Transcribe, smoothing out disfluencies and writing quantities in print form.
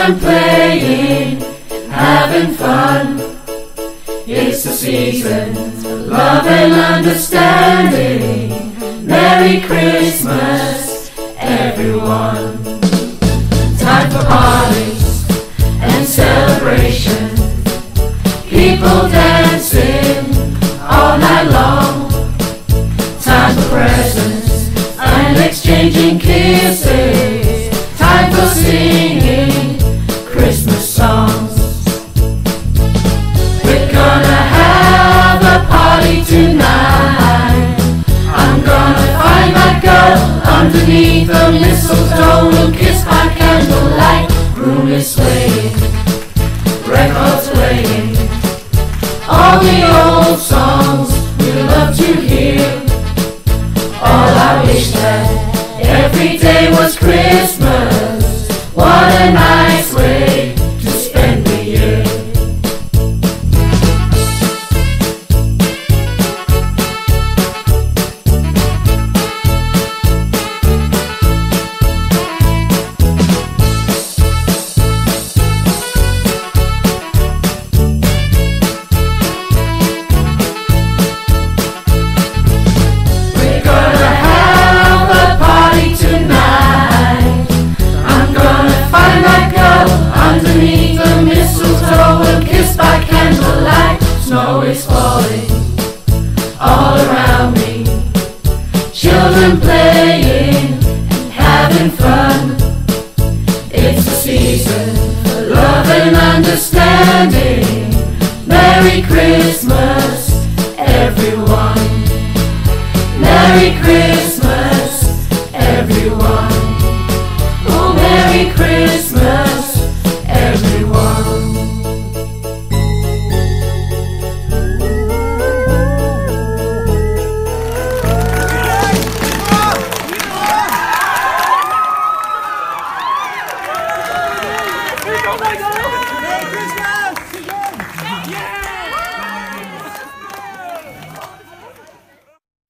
children playing, having fun. It's the season, love and understanding. Merry Christmas, everyone. Time for parties and celebration, people dancing all night long. Time for presents and exchanging kisses. Time for singing Christmas songs. We're gonna have a party tonight. I'm gonna find my girl underneath the mistletoe. We'll kiss by candlelight. Room is swaying, records playing, all the old songs we love to hear. All I wish that every day was Christmas. What a nice way to spend the year. Underneath the mistletoe, we'll kiss by candlelight. Snow is falling all around me. Children playing and having fun. It's the season for love and understanding. Merry Christmas, everyone. Merry Christmas, everyone. Oh, Merry Christmas, everyone. Merry Christmas!